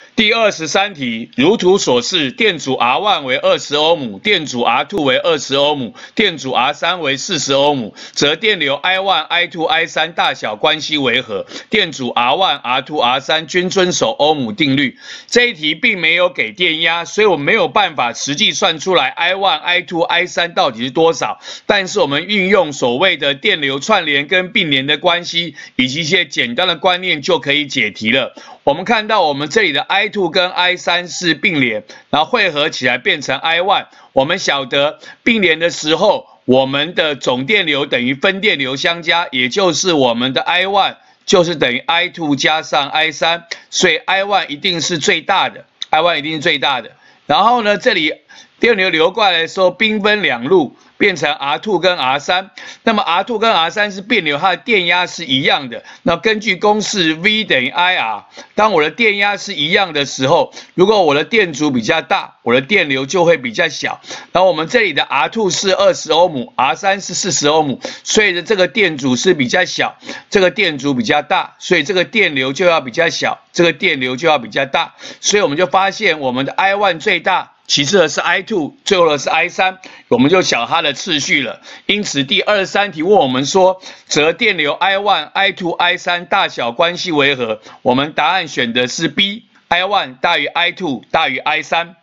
第23题，如图所示，电阻 R1 为20欧姆，电阻 R2 为20欧姆，电阻 R3 为40欧姆，则电流 I1、I2、I3 大小关系为何？电阻 R1、R2、R3 均遵守欧姆定律。这一题并没有给电压，所以我们没有办法实际算出来 I1、I2、I3 到底是多少。但是我们运用所谓的电流串联跟并联的关系，以及一些简单的观念就可以解题了。我们看到我们这里的 I2 跟 I3 是并联，然后汇合起来变成 I1。我们晓得并联的时候，我们的总电流等于分电流相加，也就是我们的 I1 就是等于 I2 加上 I3， 所以 I1 一定是最大的 ，I1 一定是最大的。然后呢，这里电流流过来的时候，兵分两路，变成 R2 跟 R3。那么 R2 跟 R3 是变流，它的电压是一样的。那根据公式 V 等于 IR， 当我的电压是一样的时候，如果我的电阻比较大，我的电流就会比较小。然后我们这里的 R2 是20欧姆 ，R3 是40欧姆，所以这个电阻是比较小，这个电阻比较大，所以这个电流就要比较小，这个电流就要比较大。所以我们就发现我们的 I1 最大。其次的是 I2， 最后的是 I3， 我们就晓它的次序了。因此，第23题问我们说，则电流 I1、I2、I3 大小关系为何？我们答案选的是 B，I1 大于 I2 大于 I3。